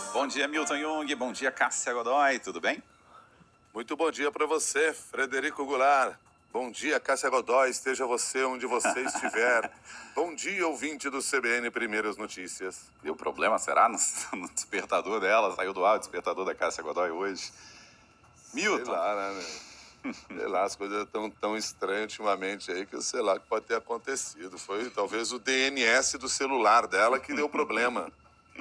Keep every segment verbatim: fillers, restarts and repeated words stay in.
Bom dia, Milton Jung. Bom dia, Cássia Godoy. Tudo bem? Muito bom dia para você, Frederico Goulart. Bom dia, Cássia Godoy. Esteja você onde você estiver. Bom dia, ouvinte do C B N Primeiras Notícias. E o problema será no, no despertador dela? Saiu do ar o despertador da Cássia Godoy hoje. Milton. Sei lá, né? Sei lá, as coisas estão tão estranhas ultimamente aí que eu sei lá o que pode ter acontecido. Foi talvez o D N S do celular dela que deu problema.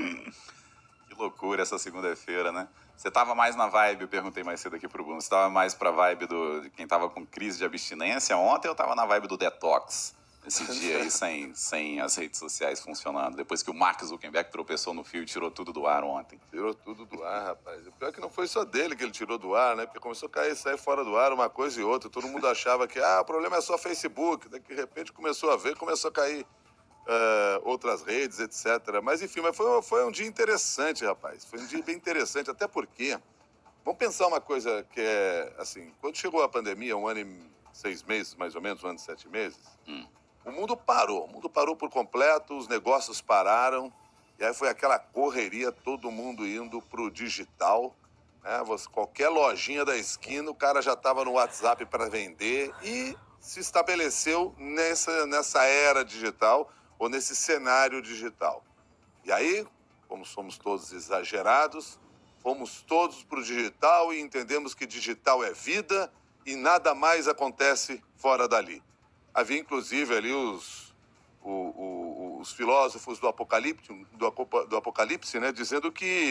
Que loucura essa segunda-feira, né? Você tava mais na vibe, eu perguntei mais cedo aqui pro Bruno, você tava mais pra vibe do, de quem tava com crise de abstinência ontem ou tava na vibe do detox? Esse dia aí sem, sem as redes sociais funcionando, depois que o Mark Zuckerberg tropeçou no fio e tirou tudo do ar ontem. Tirou tudo do ar, rapaz. O pior é que não foi só dele que ele tirou do ar, né? Porque começou a cair, sair fora do ar uma coisa e outra. Todo mundo achava que, ah, o problema é só Facebook. Daí, de repente, começou a ver, começou a cair uh, outras redes, etcétera. Mas, enfim, mas foi, foi um dia interessante, rapaz. Foi um dia bem interessante, até porque... Vamos pensar uma coisa que é, assim, quando chegou a pandemia, um ano e seis meses, mais ou menos, um ano e sete meses... Hum. O mundo parou, o mundo parou por completo, os negócios pararam, e aí foi aquela correria, todo mundo indo pro digital, né? Você, qualquer lojinha da esquina, o cara já estava no WhatsApp para vender e se estabeleceu nessa, nessa era digital ou nesse cenário digital. E aí, como somos todos exagerados, fomos todos pro digital e entendemos que digital é vida e nada mais acontece fora dali. Havia, inclusive, ali os, o, o, os filósofos do Apocalipse, do, do Apocalipse, né, dizendo que,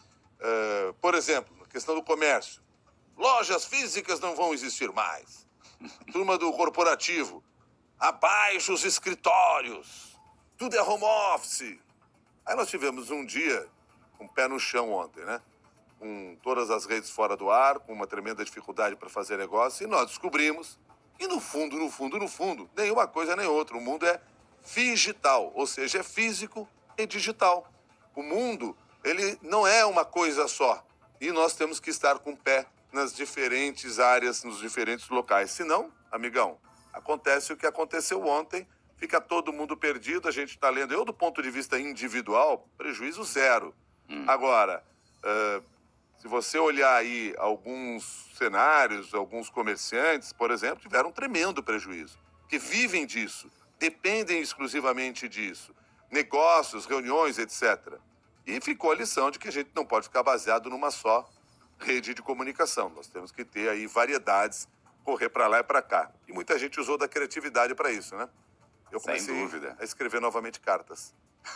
uh, por exemplo, na questão do comércio, lojas físicas não vão existir mais. Turma do corporativo, abaixo os escritórios, tudo é home office. Aí nós tivemos um dia com o pé no chão ontem, né? Com todas as redes fora do ar, com uma tremenda dificuldade para fazer negócio, e nós descobrimos... E no fundo, no fundo, no fundo, nenhuma coisa nem outra. O mundo é digital, ou seja, é físico e digital. O mundo, ele não é uma coisa só. E nós temos que estar com o pé nas diferentes áreas, nos diferentes locais. Senão, amigão, acontece o que aconteceu ontem, fica todo mundo perdido, a gente está lendo. Eu, do ponto de vista individual, prejuízo zero. Hum. Agora, uh, se você olhar aí alguns cenários, alguns comerciantes, por exemplo, tiveram um tremendo prejuízo, que vivem disso, dependem exclusivamente disso, negócios, reuniões, etcétera. E ficou a lição de que a gente não pode ficar baseado numa só rede de comunicação. Nós temos que ter aí variedades, correr para lá e para cá. E muita gente usou da criatividade para isso, né? Eu comecei Sem dúvida. a escrever novamente cartas.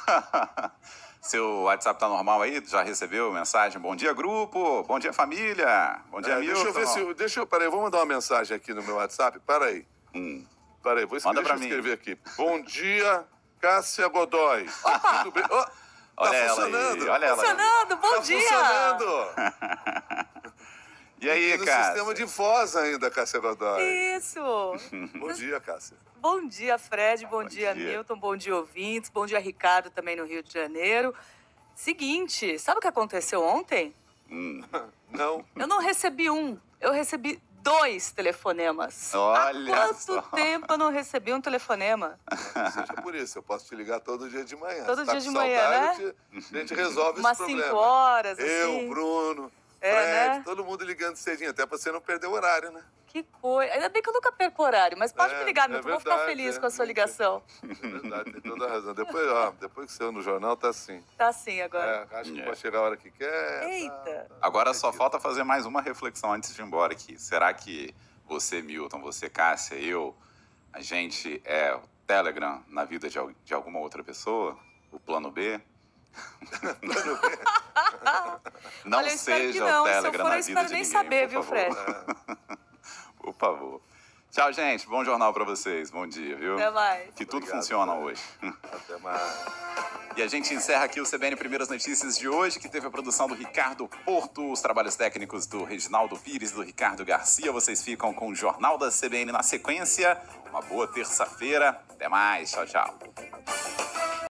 Seu WhatsApp tá normal aí? Já recebeu mensagem? Bom dia, grupo! Bom dia, família! Bom dia, é, Milton! Deixa eu ver se... Deixa eu... Peraí, vou mandar uma mensagem aqui no meu WhatsApp. Para aí. Hum. Para aí, vou escrever, Manda pra deixa eu mim. escrever aqui. Bom dia, Cássia Godoy. Tudo bem? Oh, olha tá ela funcionando. aí, olha ela aí. Funcionando, bom tá dia! funcionando. E aí, no Cássia? sistema de voz ainda, Cássia Godoy. Isso! Bom dia, Cássia. Bom dia, Fred, bom, Bom dia, dia. Milton, bom dia, ouvintes, bom dia, Ricardo, também no Rio de Janeiro. Seguinte, sabe o que aconteceu ontem? Hum. Não. Eu não recebi um, eu recebi dois telefonemas. Olha Há quanto só. tempo eu não recebi um telefonema? Não seja por isso, eu posso te ligar todo dia de manhã. Todo Se tá dia com de manhã, saudade, né? A gente, a gente resolve Umas esse problema. cinco horas, Eu, assim. Bruno, É, Fred, né? todo mundo ligando cedinho, até pra você não perder o horário, né? Que coisa. Ainda bem que eu nunca perco o horário, mas pode É, me ligar, é Milton, vou ficar verdade, feliz é. com a sua ligação. É verdade, tem toda a razão. Depois, ó, depois que saiu no jornal, tá assim. Tá assim agora. É, acho que É. pode chegar a hora que quer. Eita. tá- tá Agora só perdido. falta fazer mais uma reflexão antes de ir embora aqui. Será que você, Milton, você, Cássia, eu, a gente é o Telegram na vida de, al- de alguma outra pessoa? O plano B? Não Olha, eu espero que seja não. o Se eu Telegram for, na eu vida espero de nem ninguém, saber, por viu, favor. Fred? Por favor. Tchau, gente. Bom jornal pra vocês. Bom dia, viu? Até mais. Que tudo Obrigado, funciona Fred. hoje. Até mais. E a gente encerra aqui o C B N Primeiras Notícias de hoje, que teve a produção do Ricardo Porto, os trabalhos técnicos do Reginaldo Pires e do Ricardo Garcia. Vocês ficam com o Jornal da C B N na sequência. Uma boa terça-feira. Até mais. Tchau, tchau.